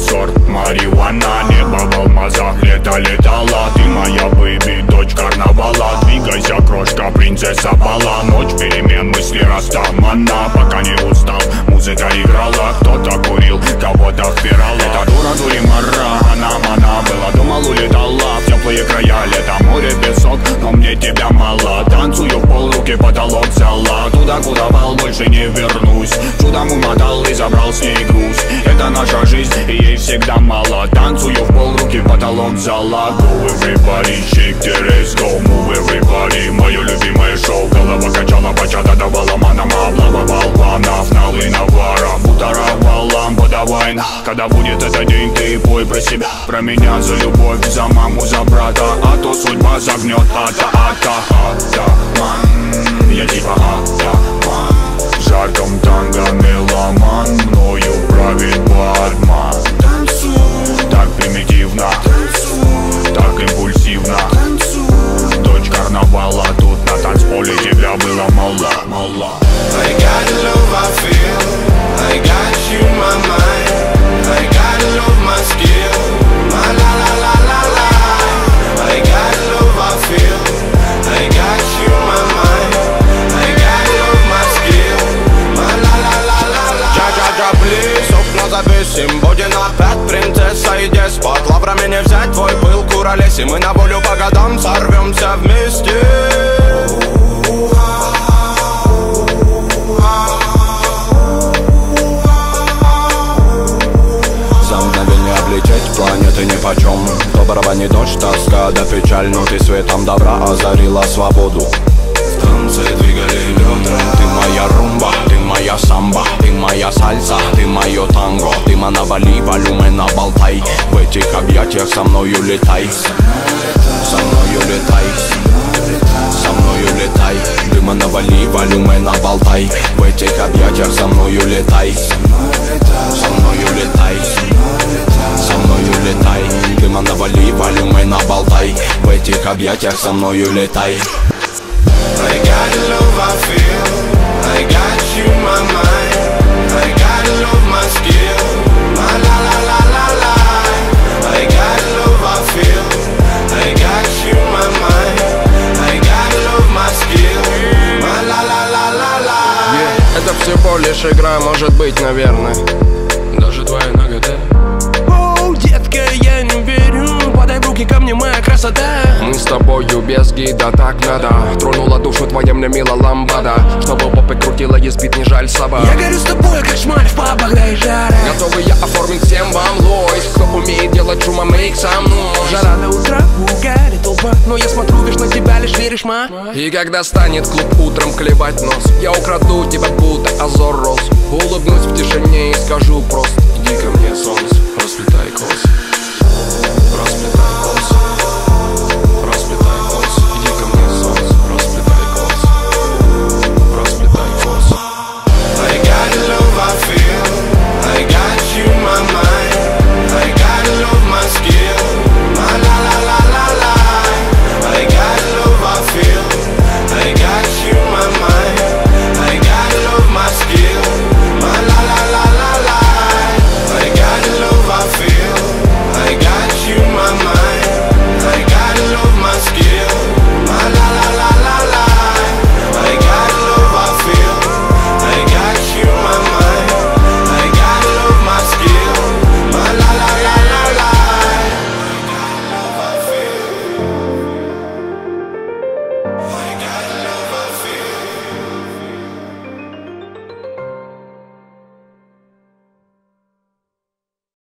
сорт марихуана. Небо в алмазах, лето летала. Ты моя бэйби, дочь карнавала. Двигайся, крошка, принцесса бала. Ночь перемен, мысли растамана. Пока не устал, музыка играла. Кто-то курил, кого-то впирал. Эта дура дуримара, она была, думал, улетала в теплые края. Лето, море, песок, но мне тебя мало. Танцую в пол, руки потолок взяла. Туда, куда вал, больше не вернусь. Чудом умотал и забрал с ней груз. Это наша жизнь, и ей всегда мало. Танцую в пол, руки потолок взяла. Go everybody, shake the let's go. Move everybody, мое любимое шоу. Голова качала, бачата давала манама. Облава волванов, налы навара. Бутара валам, подавай. Когда будет этот день, ты пой про себя. Про меня, за любовь, за маму, за брата. А то судьба загнет, атаман. Я типа атаман. В жарком танго меломан. Мною правит бармен. Так примитивно, так импульсивно. Дочь карнавала, тут на танцполе тебя было мало. I got love, I feel. I got you, my mind. I got love, my skill. My la la la la la. I got love, I feel. I got you, my mind. I got love, my skill. My la la la la la. Джа-джа-джа, плиз, окна завесим. Будет опять принцесса и деспот. Лаврами не взять твой пыл, куролесим. Мы на волю по годам сорвемся вместе. Планеты нипочем. Доброго не дождь, тоска да печаль. Но ты светом добра озарила свободу. В танце двигали бедра. Ты моя румба, ты моя самба. Ты моя сальса, ты мое танго. Ты Навали, волюмена болтай. В этих объятиях со мною летай. Со мною летай. Со мною летай. Дыма навали, волюмена болтай. В этих объятиях со мною летай. Со мною летай. Со мною летай. Дыма навали, волюмена болтай. В этих объятиях со мною летай. I got love, I feel. I got you, my mind. I got love, my skill. My la la la la la. I got love, I feel. I got you, my mind. I got love, my skill. My la la la la la. Это всего лишь игра, может быть, наверное. Даже твоя нагота. Оу, детка, я не верю. Подай в руки ко мне, моя красота. Мы с тобою без гида, так надо. Тронула душу твоя мне мила ламбада. Чтобы попой крутила, и спит, не жаль собак. Я горю с тобой, как шмаль в пабах, да и жара. Готовы я оформить всем вам лойс. Кто умеет делать шума, make some noise. Жара до утра, угари толпа. Но я смотрю, вишь на тебя, лишь веришь, ма. И когда станет клуб утром клевать нос, я украду тебя